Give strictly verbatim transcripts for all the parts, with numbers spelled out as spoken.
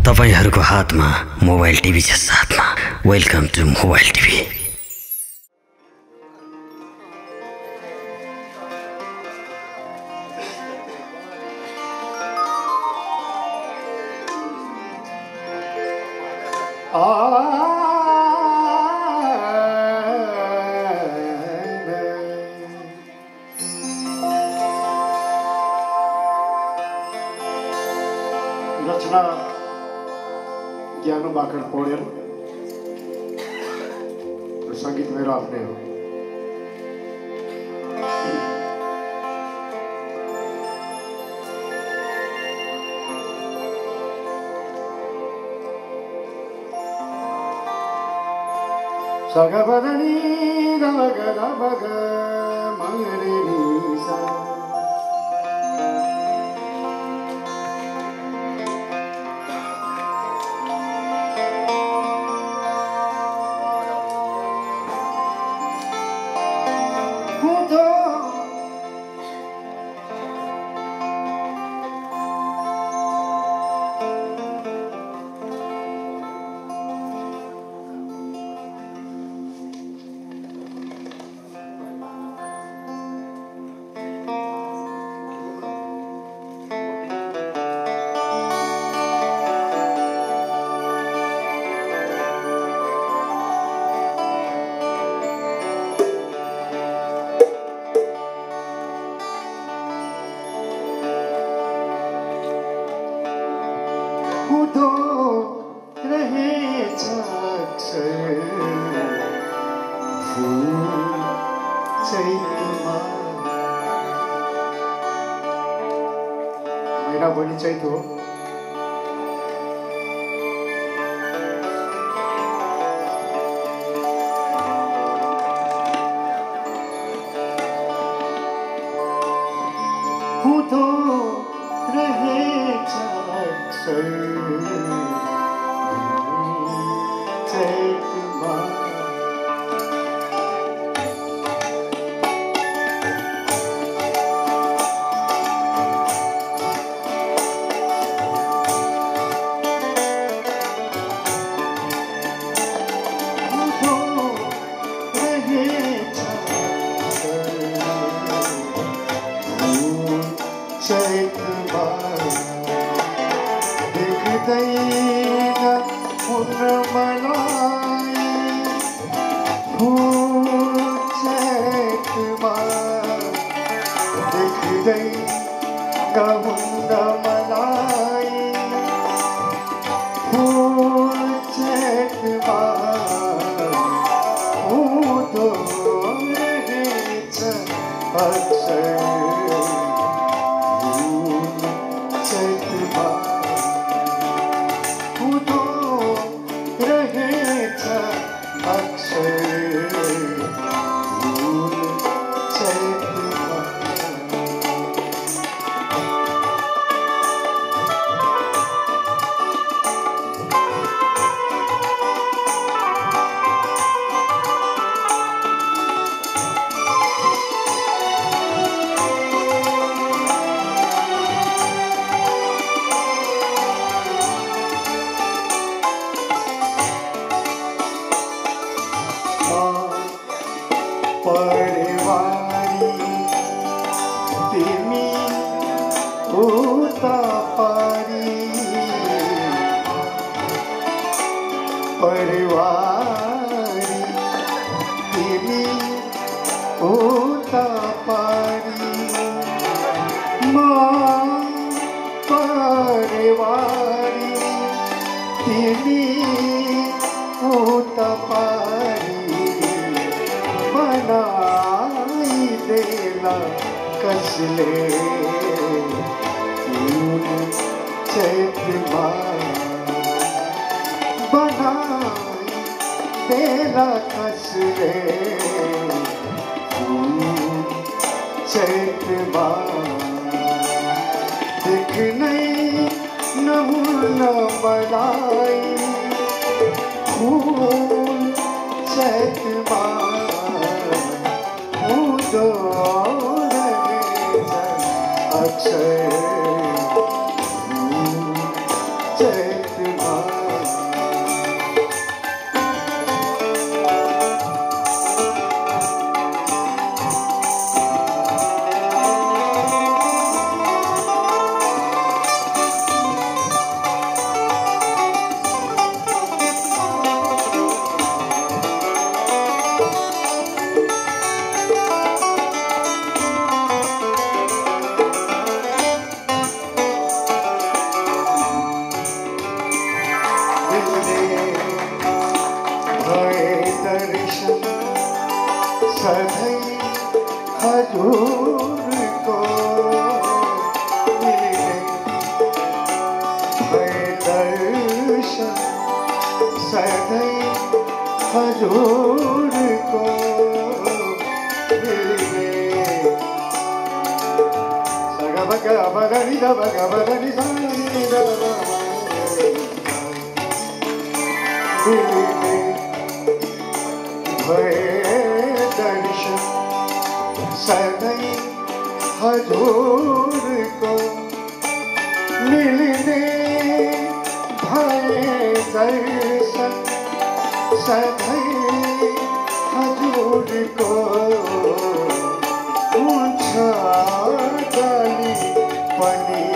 तपाईहरुको हातमा mobile TV छ साथमा। Welcome to mobile TV. Rachana ज्ञानो बाकड पौडेल र संगीत मेरो आफ्नै हो। सगबदनी गमग गमग मगरे निसा मेरा बनी चाहिए तो हूँ तो रहे अक्सर अक्षय सधैँ हजुरको मिल्ने भए दर्शन सधैँ हजुरको मिल्ने सग बग बगनी द बग बगनी सानी द मिल्ने भए दर्शन सधैँ हजुरको मिल्ने भए दर्शन सधैँ हजुरको हुन्छ गाली पनि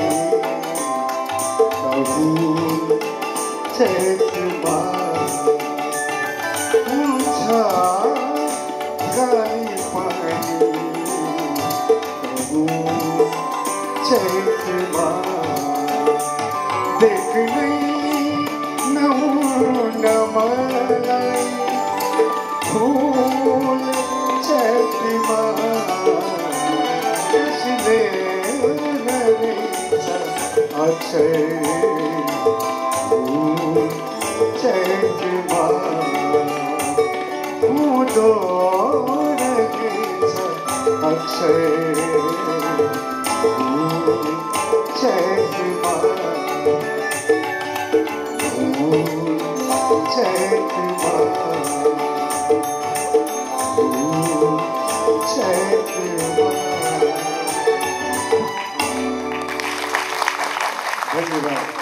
कबुल चेतमा हुन्छ गाली पनि कबुल चेतमा देख्नै नहुन मलाई भुल चेतमा कसले रहेछ अक्षय भुल चेतमा हुँदो रहेछ अक्षय भुल चेतमा भुल चेतमा भुल चेतमा। धन्यवाद।